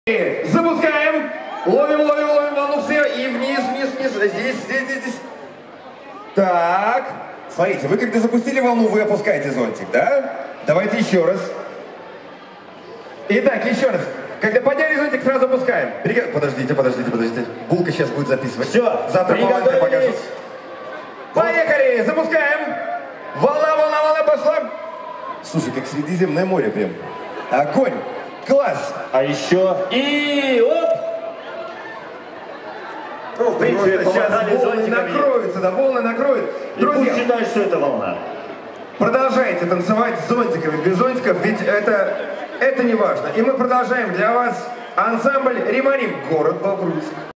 Запускаем. Ловим волну все. И вниз. Здесь. Так. Смотрите, вы когда запустили волну, вы опускаете зонтик, да? Давайте еще раз. Итак, еще раз. Когда подняли зонтик, сразу опускаем. Подождите. Булка сейчас будет записывать. Все, завтра по покажу. Поехали, запускаем. Волна пошла. Слушай, как Средиземное море прям. Огонь. Класс. А еще и оп! Ну, в принципе, сейчас волны накроются, да, волны накроют. Друзья, считают, что это волна. Продолжайте танцевать с зонтиками, без зонтиков, ведь это не важно. И мы продолжаем для вас ансамбль «Римарим», город Бобруйск.